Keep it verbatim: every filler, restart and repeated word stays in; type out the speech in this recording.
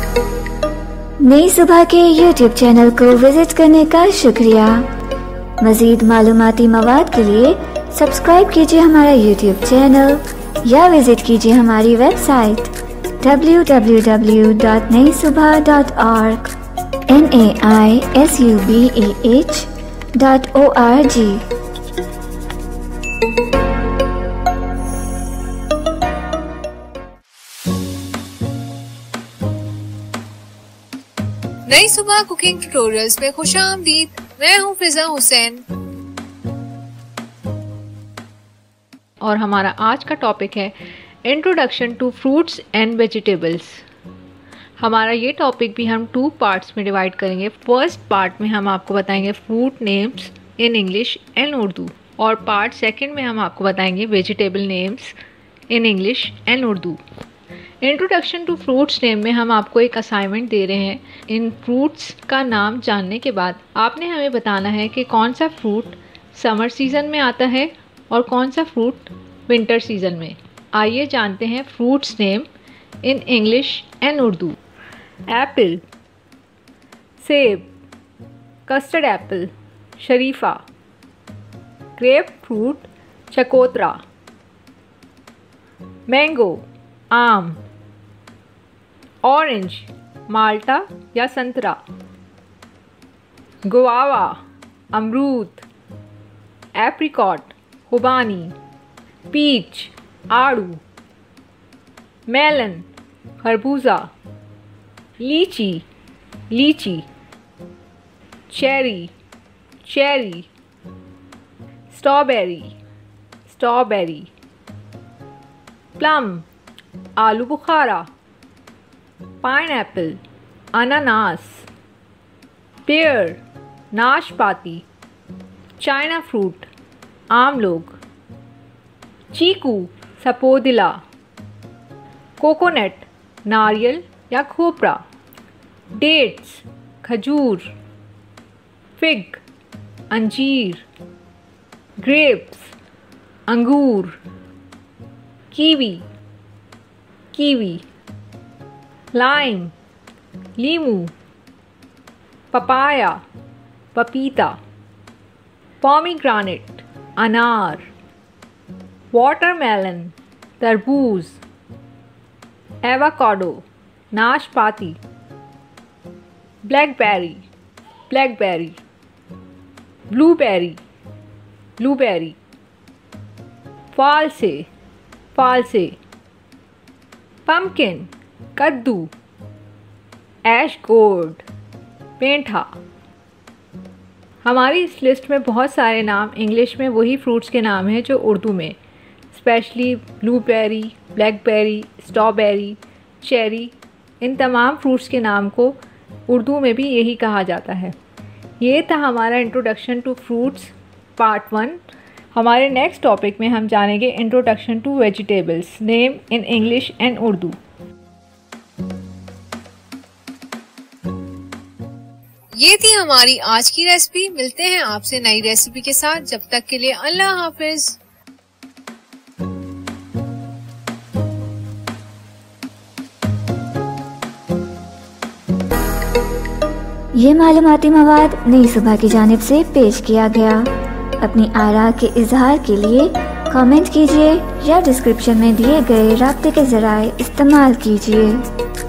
नई सुबह के यूट्यूब चैनल को विजिट करने का शुक्रिया। मजीद मालूमाती मवाद के लिए सब्सक्राइब कीजिए हमारा यूट्यूब चैनल या विजिट कीजिए हमारी website W W W dot Nai Subah dot org N A I S U B A H dot O R G. Nai Subah cooking tutorials में खुशामदीद। मैं हूं फिजा हुसैन और हमारा आज का टॉपिक है introduction to fruits and vegetables. हमारा ये टॉपिक भी हम टू पार्ट्स में डिवाइड करेंगे। फर्स्ट पार्ट में हम आपको बताएंगे fruit names in English and Urdu और पार्ट सेकंड में हम आपको बताएंगे vegetable names in English and Urdu. Introduction to fruits name में हम आपको एक असाइनमेंट दे रहे हैं। इन फ्रूट्स का नाम जानने के बाद आपने हमें बताना है कि कौन सा फ्रूट समर सीज़न में आता है और कौन सा फ्रूट विंटर सीज़न में। आइए जानते हैं fruits name in English and Urdu. Apple, सेब, कस्टर्ड एप्पल, शरीफा, ग्रेप फ्रूट, चकोतरा, मैंगो, आम, ऑरेंज, माल्टा या संतरा, गुआवा, अमरूद, एप्रिकॉट, खुबानी, पीच, आड़ू, मेलन, खरबूजा, लीची, लीची, cherry, cherry, strawberry, strawberry, plum, आलू बुखारा, पाइनएप्पल, अनानास, पेयर, नाशपाती, चाइना फ्रूट, आम लोग, चीकू, सपोदिला, कोकोनट, नारियल या खोपरा, डेट्स, खजूर, फिग, अंजीर, ग्रेप्स, अंगूर, कीवी, कीवी, लाइम, लीमू, पपाया, पपीता, पोमीग्रेनेट, अनार, वाटरमेलन, तरबूज, एवोकाडो, नाशपाती, ब्लैकबेरी, ब्लैकबेरी, ब्लूबेरी, ब्लूबेरी, फालसे, फालसे, पम्पकिन, कद्दू, ऐश गोर्ड, पेंठा। हमारी इस लिस्ट में बहुत सारे नाम इंग्लिश में वही फ्रूट्स के नाम हैं जो उर्दू में, specially blueberry, blackberry, strawberry, cherry. इन तमाम फ्रूट्स के नाम को उर्दू में भी यही कहा जाता है। ये था हमारा introduction to fruits part one. हमारे नेक्स्ट टॉपिक में हम जानेंगे introduction to vegetables name in English and Urdu. ये थी हमारी आज की रेसिपी। मिलते हैं आपसे नई रेसिपी के साथ। जब तक के लिए अल्लाह हाफिज। ये मालूमाती मवाद नई सुबह की जानिब से पेश किया गया। अपनी आरा के इजहार के लिए कमेंट कीजिए या डिस्क्रिप्शन में दिए गए राब्ते के ज़राए इस्तेमाल कीजिए।